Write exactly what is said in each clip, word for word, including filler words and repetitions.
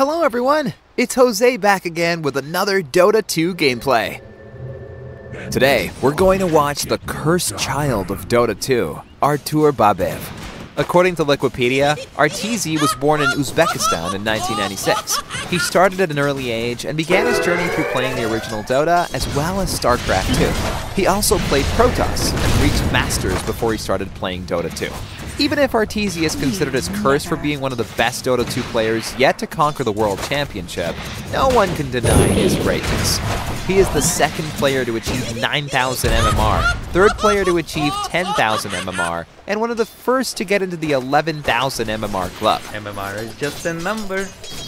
Hello everyone, it's Jose back again with another Dota two gameplay. Today, we're going to watch the cursed child of Dota two, Arteezy. According to Wikipedia, Arteezy was born in Uzbekistan in nineteen ninety-six. He started at an early age and began his journey through playing the original Dota as well as StarCraft two. He also played Protoss and reached Masters before he started playing Dota two. Even if Arteezy is considered as cursed for being one of the best Dota two players yet to conquer the World Championship, no one can deny his greatness. He is the second player to achieve nine thousand M M R, third player to achieve ten thousand M M R, and one of the first to get into the eleven thousand M M R club. M M R is just a number.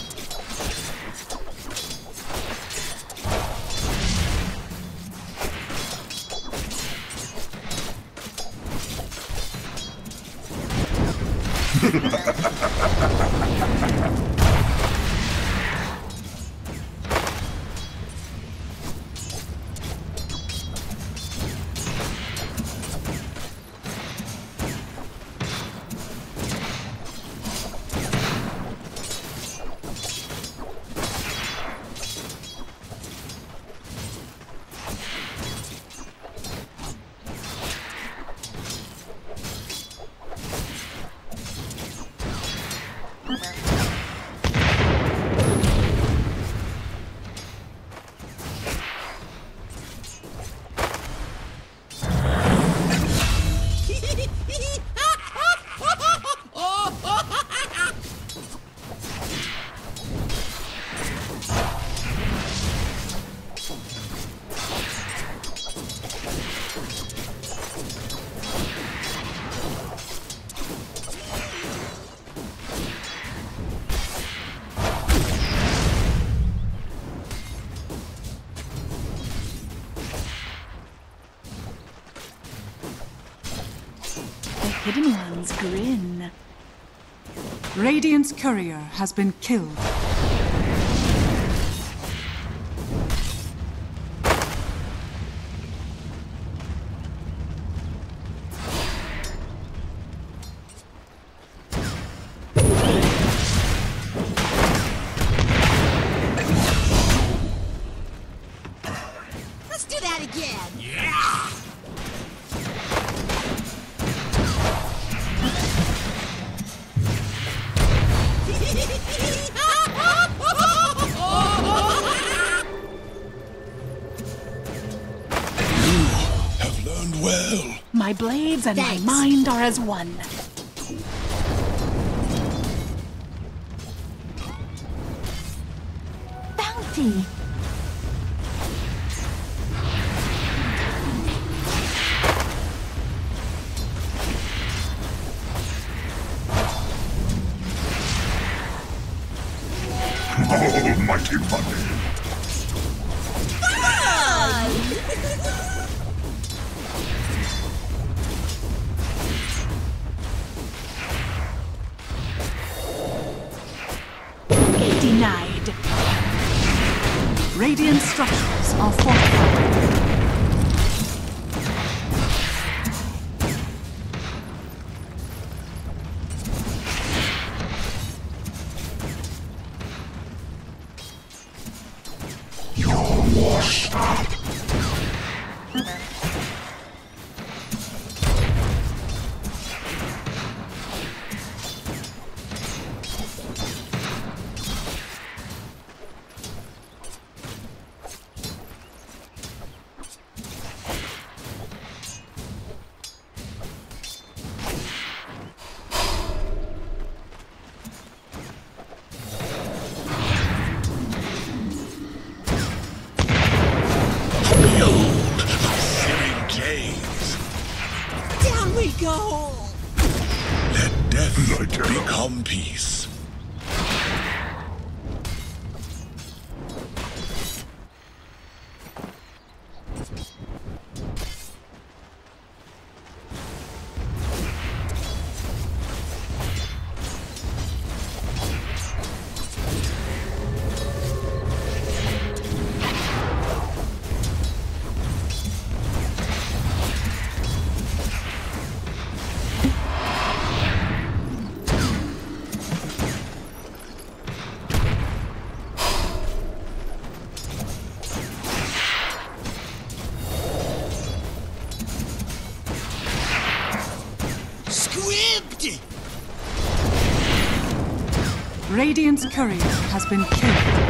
Hidden One's grin. Radiant's courier has been killed. Let's do that again. Yeah! Well. My blades and Thanks. my mind are as one. Bounty. Almighty money. Denied. Radiant structures are fortified. You're washed up. Radiant's courier has been killed.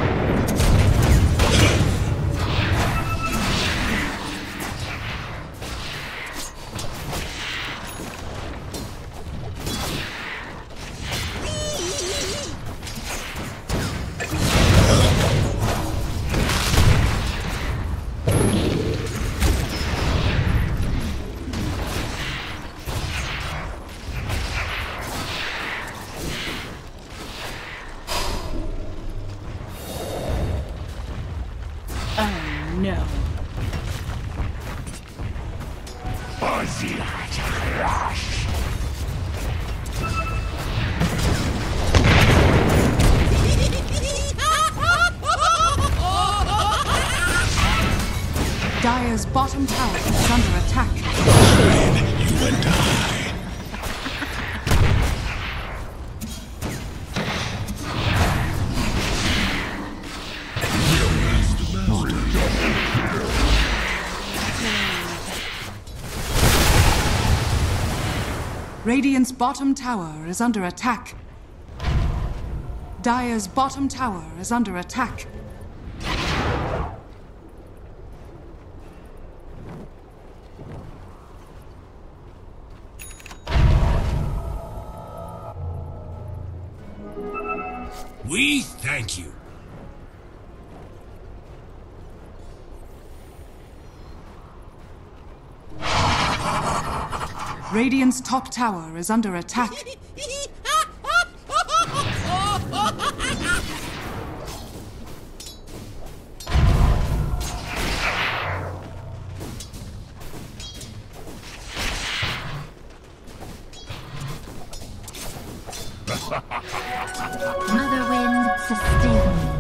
No. Dire's bottom tower is under attack. You and I. Radiant's bottom tower is under attack. Dire's bottom tower is under attack. We thank you. Radiant's top tower is under attack. Mother Wind, sustain me.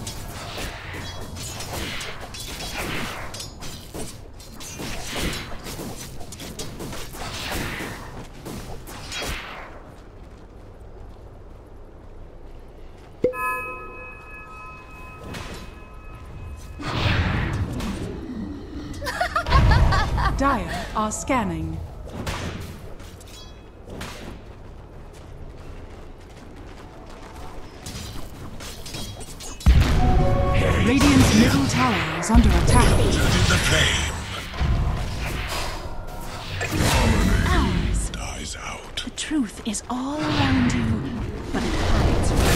Dire are scanning. Radiant's middle tower is under attack. In the flame. Ours. Dies out. The truth is all around you, but it hides from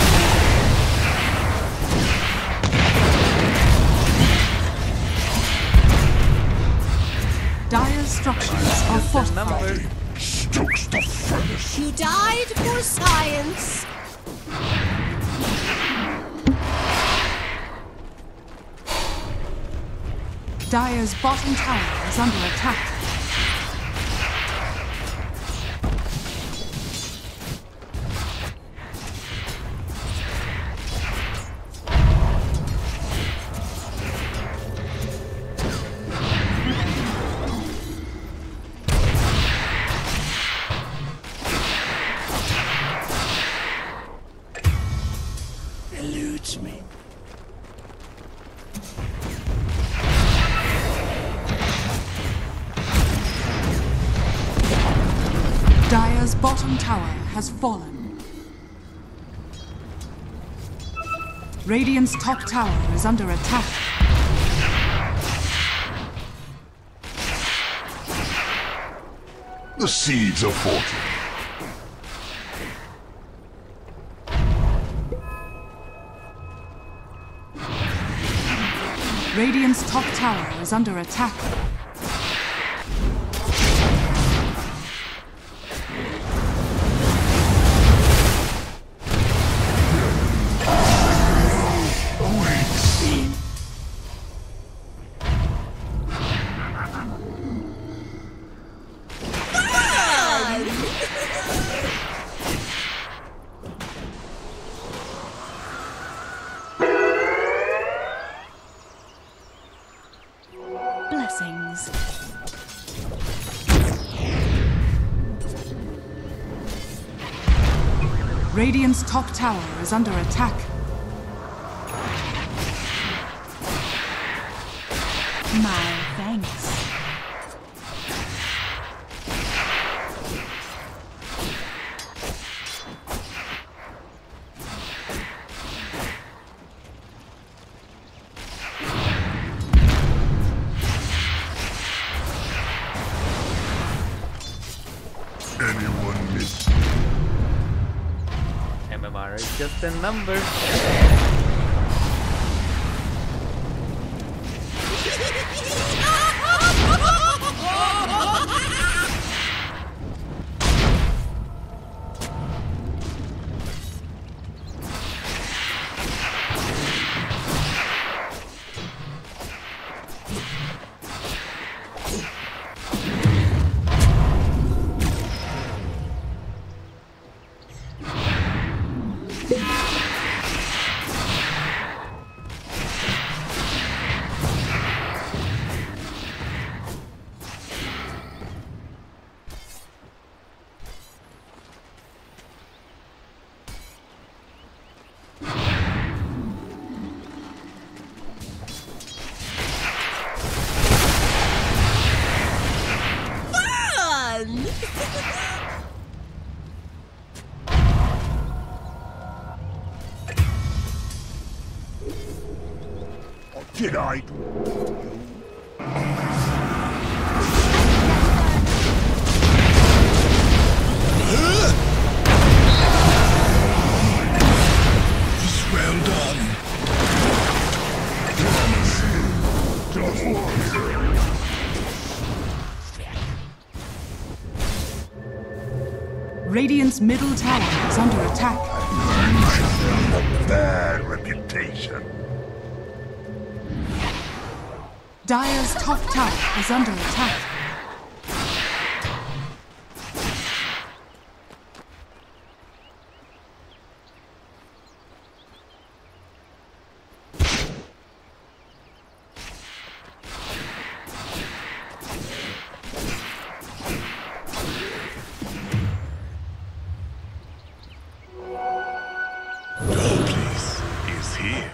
Dire's structures are fortified. Stokes the furnace. You died for science. Dire's bottom tower is under attack. Eludes me. Dire's bottom tower has fallen. Radiant's top tower is under attack. The seeds of fortune. Radiant's top tower is under attack. blessings. Radiant's top tower is under attack. My thanks. R is just a number. Did I? It's well done. Radiant's middle tower is under attack. Earned myself a bad reputation. Dire's top tower is under attack. Your place is here.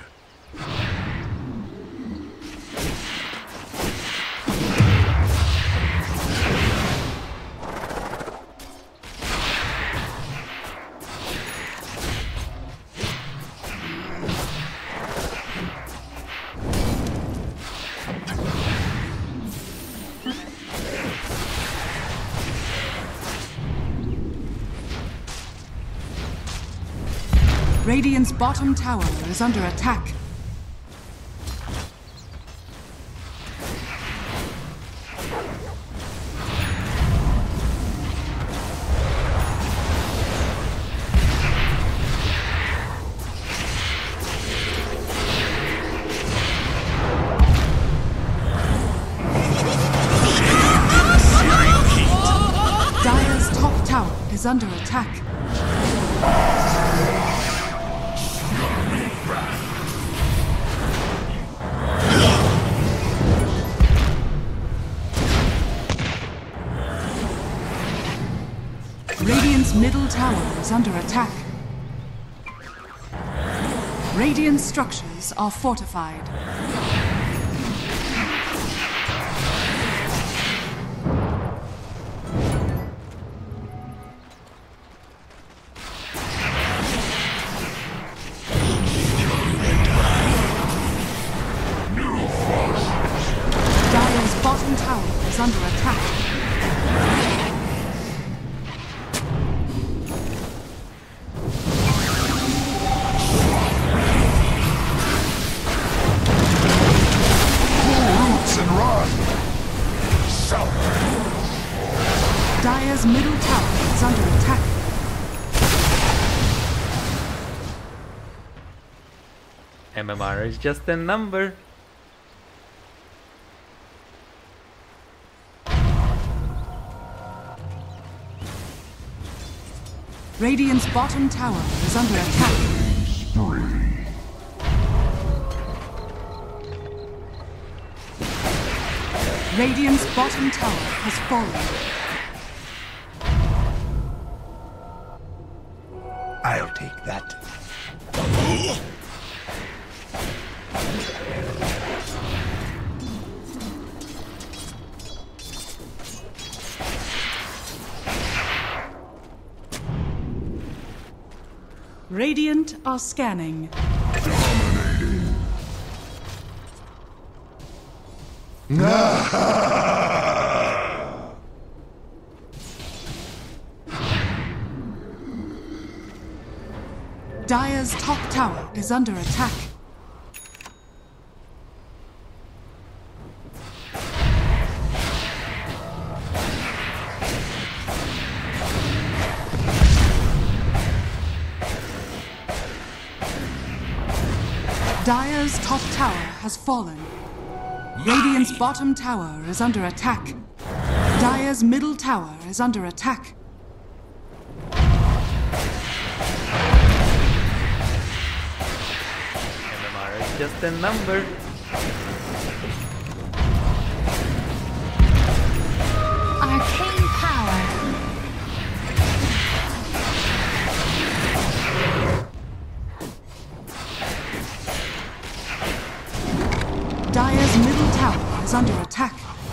Radiant's bottom tower is under attack. Dire's top tower is under attack. Radiant's middle tower is under attack. Radiant structures are fortified. Dire's bottom tower is under attack. Dire's middle tower is under attack. M M R is just a number. Radiant's bottom tower is under attack. Radiant's bottom tower has fallen. I'll take that. Radiant are scanning. Dominating. Dire's top tower is under attack. Dire's top tower has fallen. Radiant's bottom tower is under attack. Dire's middle tower is under attack. M M R is just a number. Arcane power. Dire's middle tower is under attack.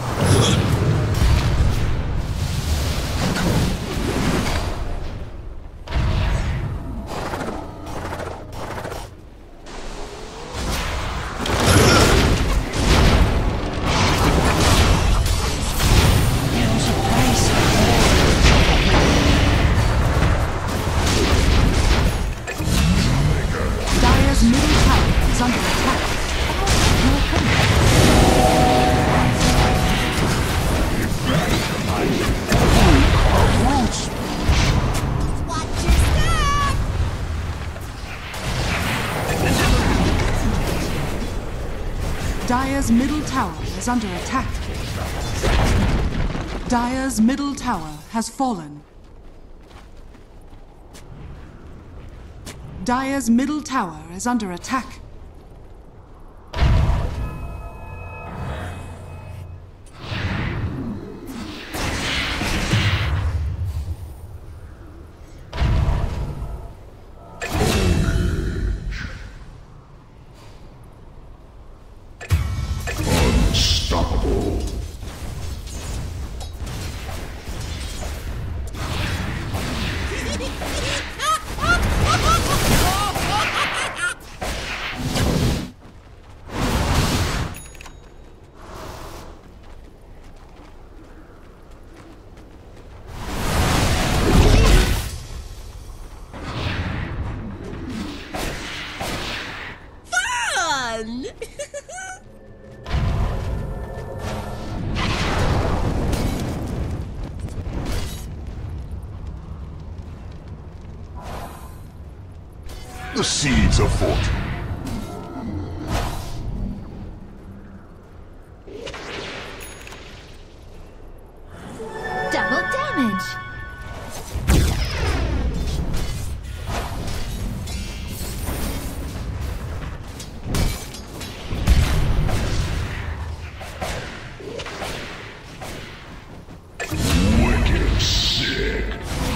Dire's middle tower is under attack. Watch your step! Dire's middle tower is under attack. Dire's middle tower has fallen. Dire's middle tower is under attack. Unstoppable. Fun! The seeds of fortune. Double damage. Wicked sick.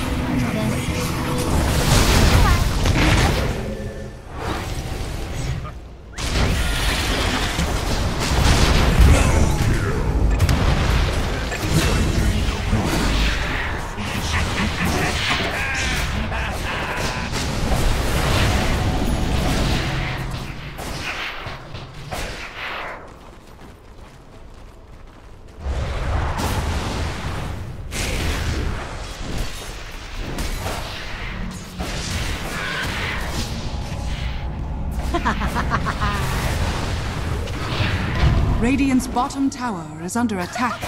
Radiant's bottom tower is under attack.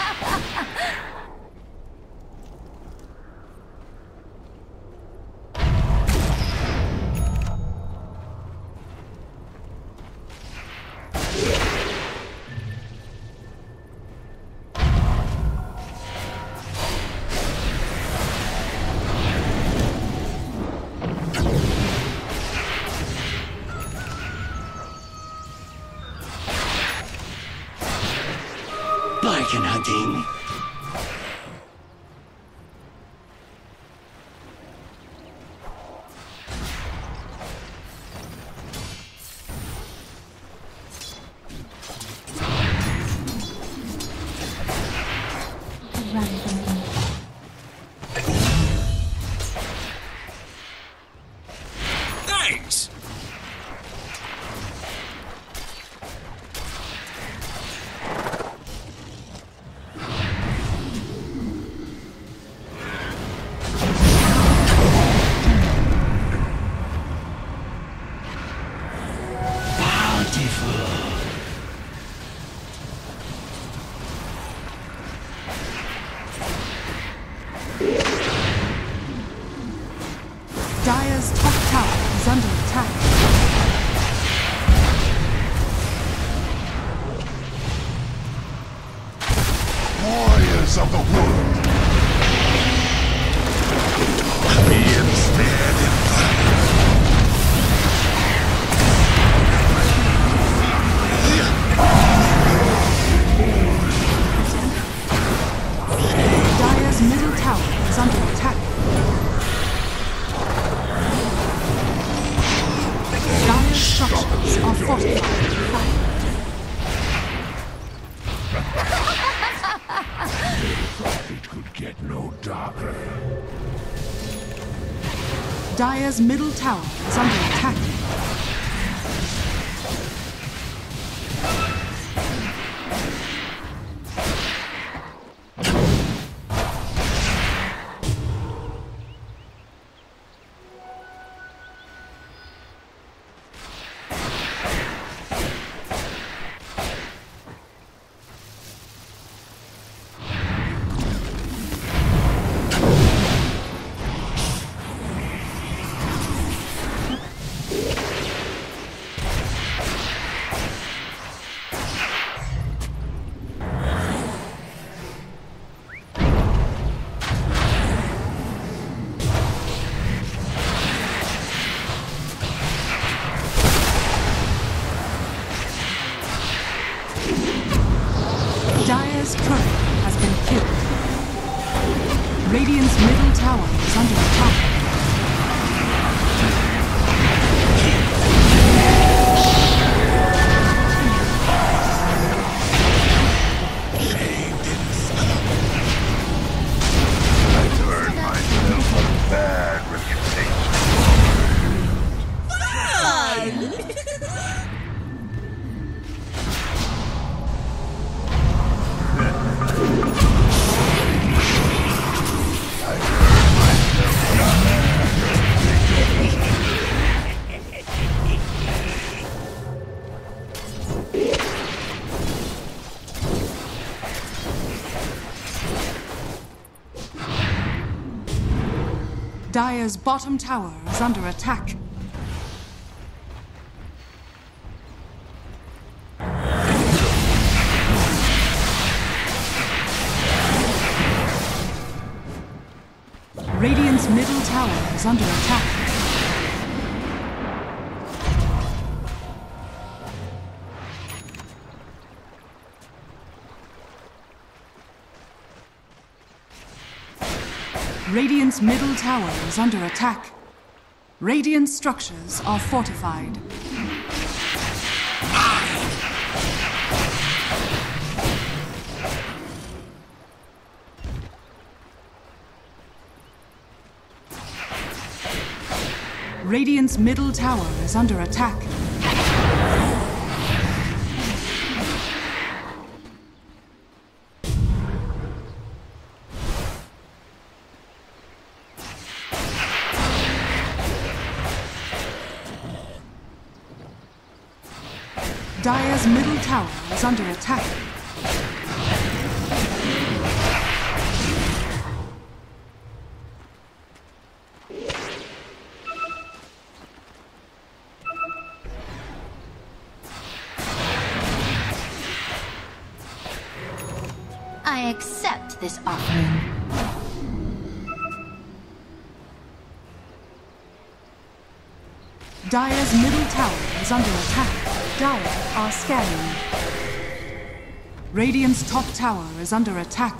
Bargain hunting. Thanks! Dire's top tower is under attack. Warriors of the wood. Be ensnared in Dire's middle tower is under attack. Dire's structures are fortified. It could get no darker. Dire's middle tower is under attack. Dire's turret has been killed. Radiant's middle tower is under attack. I've earned myself a bad reputation. Dire's bottom tower is under attack. Radiant's middle tower is under attack. Radiant's middle tower is under attack. Radiant structures are fortified. Radiant's middle tower is under attack. Dire's middle tower is under attack. I accept this offering. Dire's middle tower is under attack. Dire are scanning. Radiant's top tower is under attack.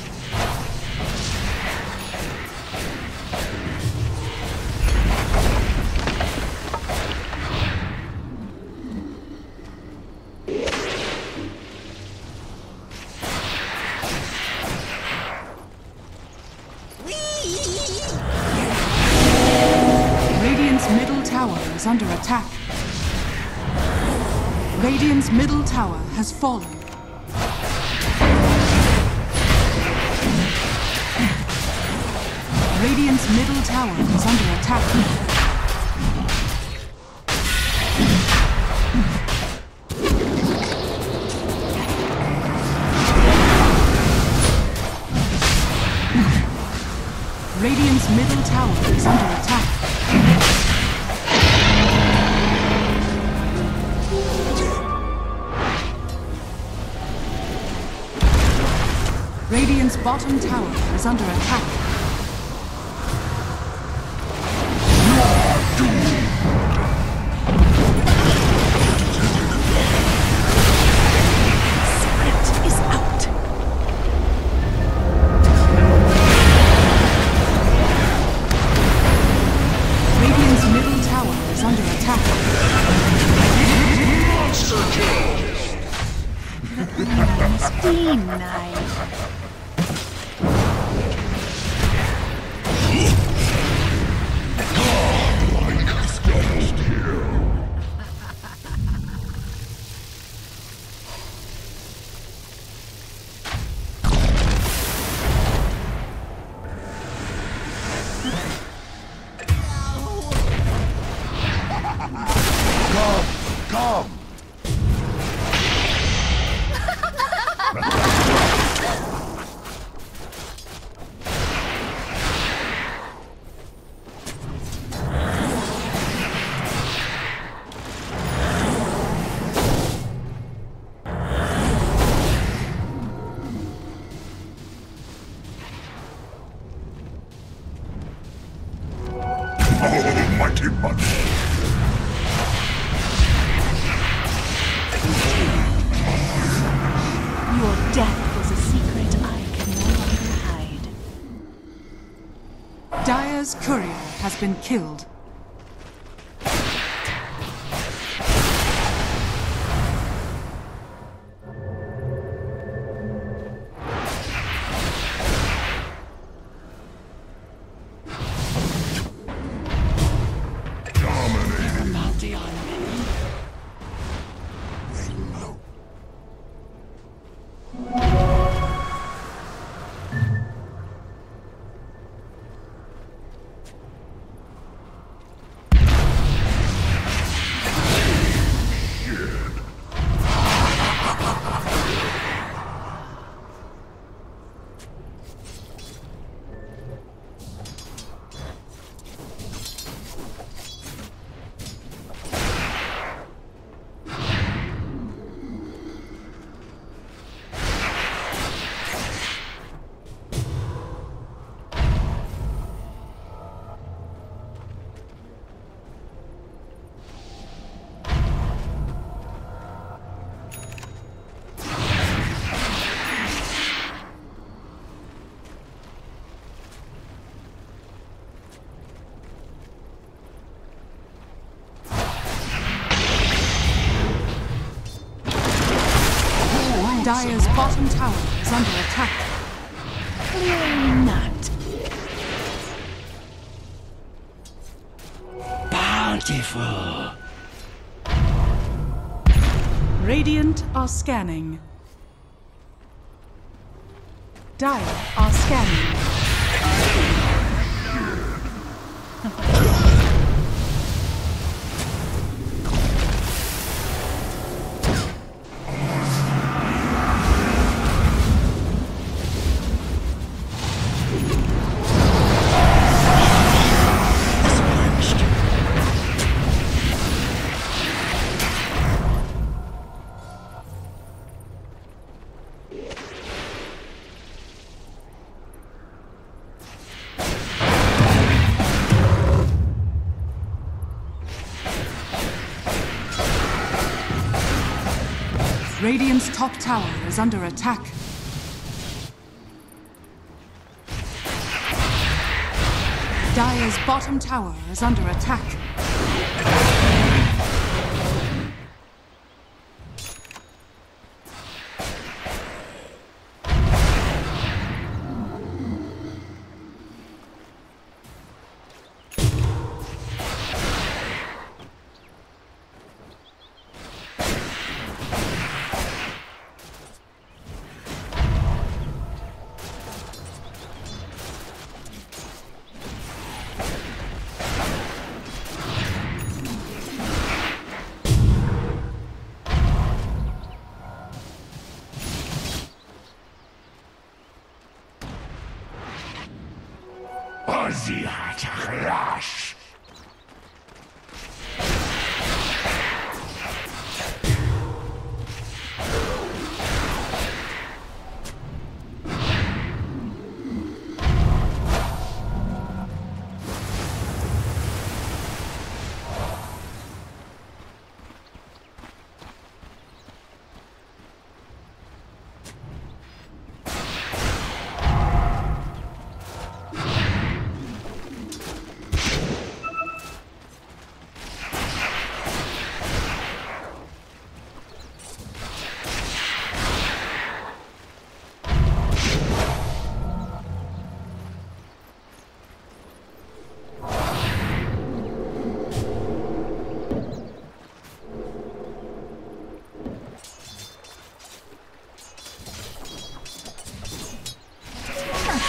Radiant's middle tower is under attack. Radiant's middle tower has fallen. Radiant's middle tower is under attack. Radiant's middle tower is under attack. Radiant's bottom tower is under attack. Spirit is out. Radiant's middle tower is under attack. Monster kill! Steam knife. Come! Come! Oh, mighty bunch! Your death was a secret I can no longer hide. Dire's courier has been killed. Dire's bottom tower is under attack. Clearly not. Bountiful. Radiant are scanning. Dire are scanning. Radiant's top tower is under attack. Dire's bottom tower is under attack.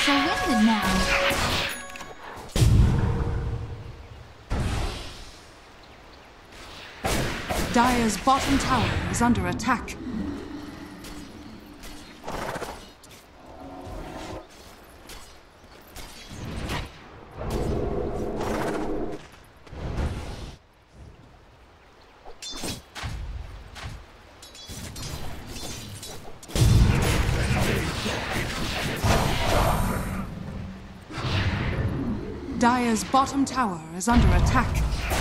so winded now. Dire's bottom tower is under attack. Dire's bottom tower is under attack.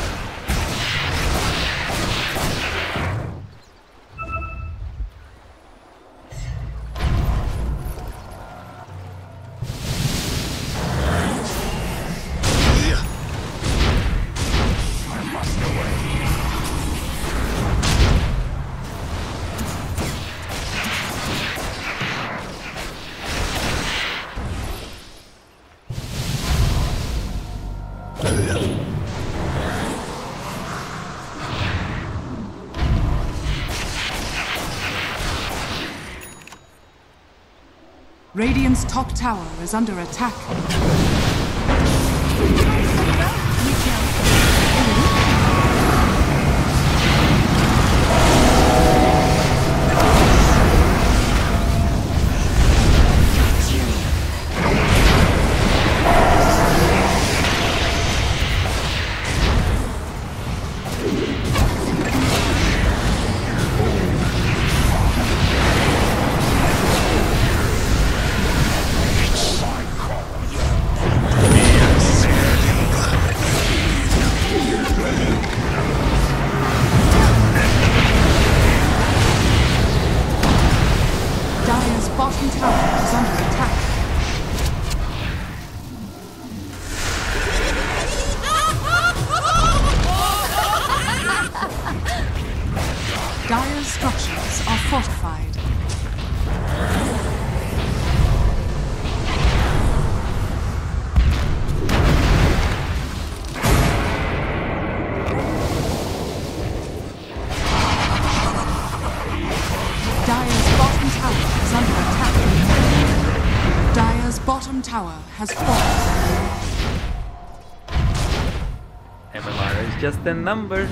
Radiant's top tower is under attack. Bottom tower is under attack. Dire's structures are fortified. Dire's bottom tower is under attack. Dire's bottom tower has fallen. M M R is just a number.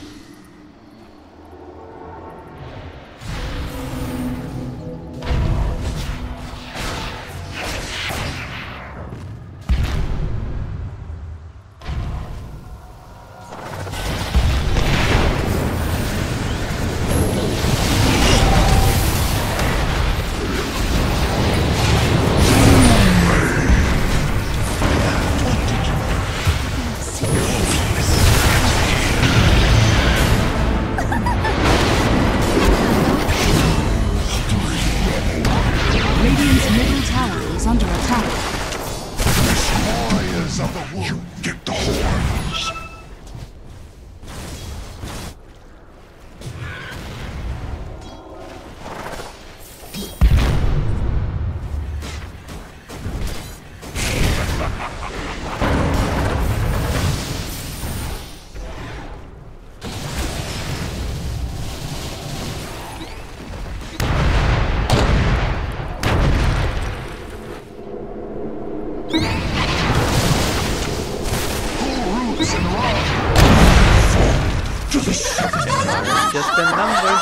Just a number.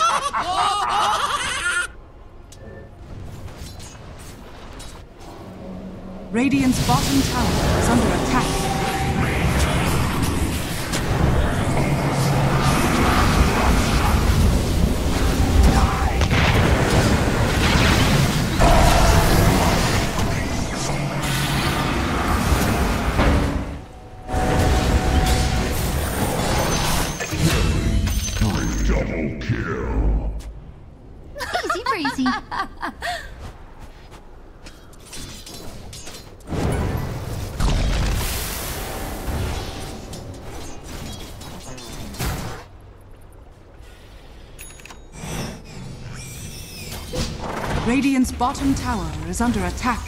Radiant's bottom tower is under attack. Double kill. Easy breezy. Radiant's bottom tower is under attack.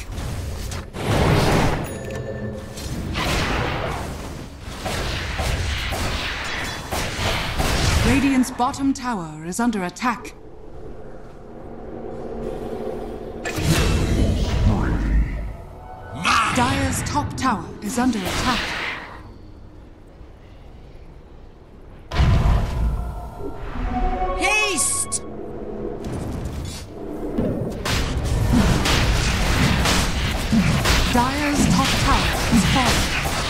Radiant's bottom tower is under attack. Dire's top tower is under attack. Haste! Dire's top tower is falling.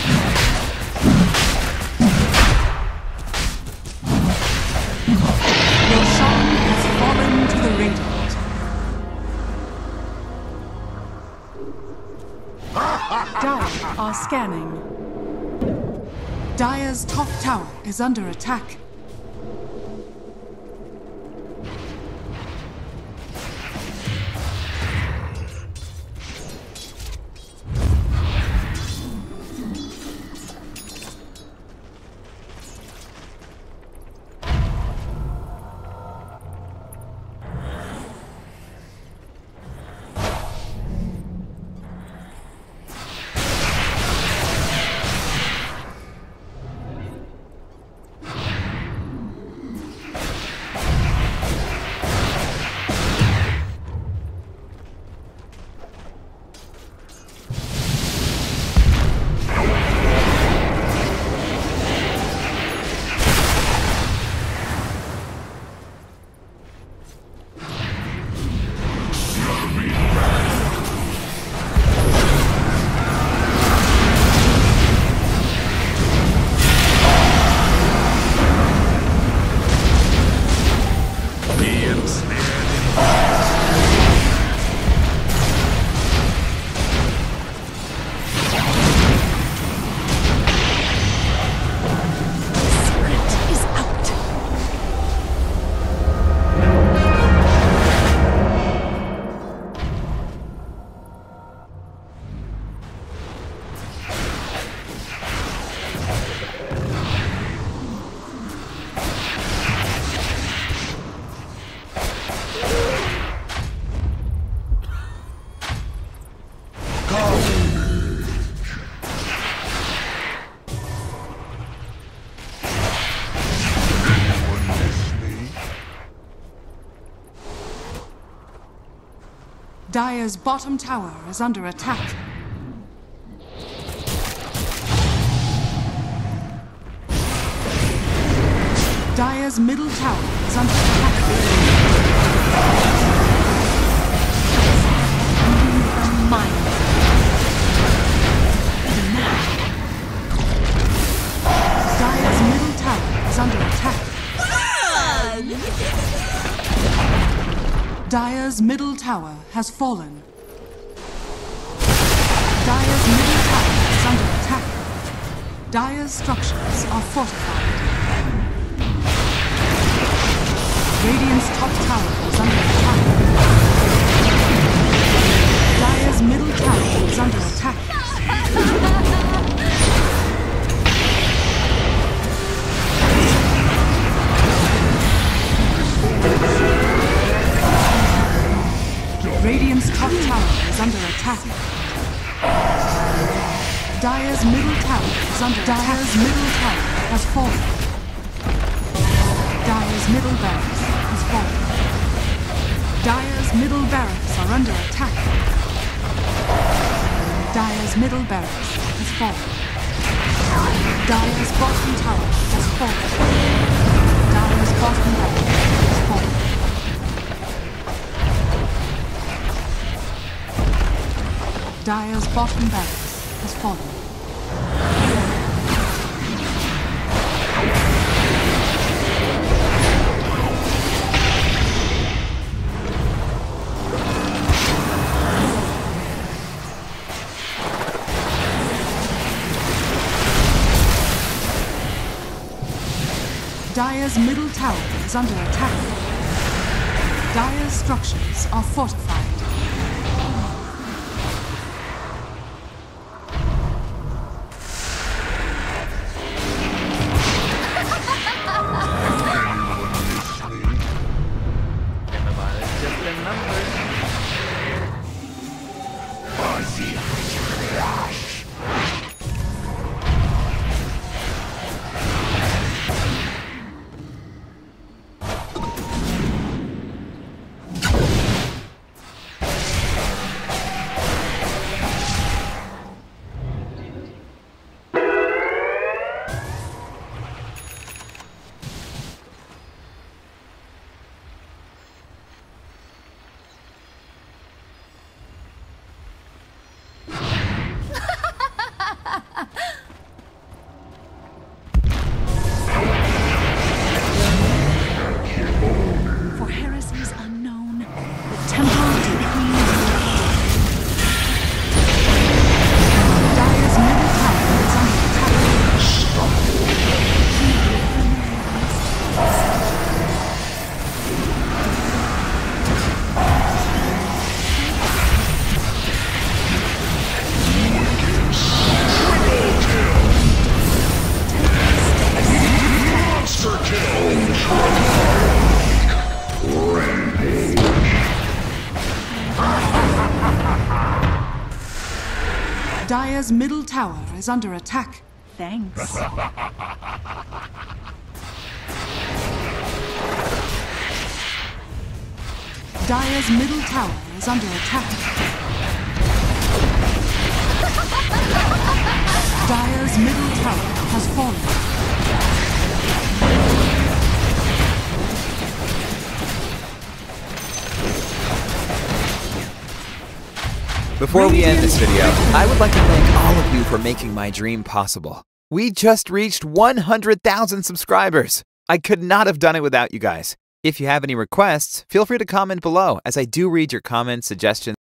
Roshan has fallen to the Radiant. Dire are scanning. Dire's top tower is under attack. Dire's bottom tower is under attack. Dire's middle tower is under attack. Mine. Dire's middle tower is under attack. Dire's middle tower has fallen. Dire's middle tower is under attack. Dire's structures are fortified. Radiant's top tower is under attack. Dire's middle tower is under attack. Radiant's top tower is under attack. Dire's middle tower is under attack. Dire's middle tower has fallen. Dire's middle barracks has fallen. Dire's middle barracks are under attack. Dire's middle barracks has fallen. Dire's bottom tower has fallen. Dire's bottom barracks has fallen. Dire's bottom barracks has fallen. Dire's middle tower is under attack. Dire's structures are fortified. Dire's middle tower is under attack. Thanks. Dire's middle tower is under attack. Dire's middle tower has fallen. Before we end this video, I would like to thank all of you for making my dream possible. We just reached one hundred thousand subscribers. I could not have done it without you guys. If you have any requests, feel free to comment below, as I do read your comments, suggestions,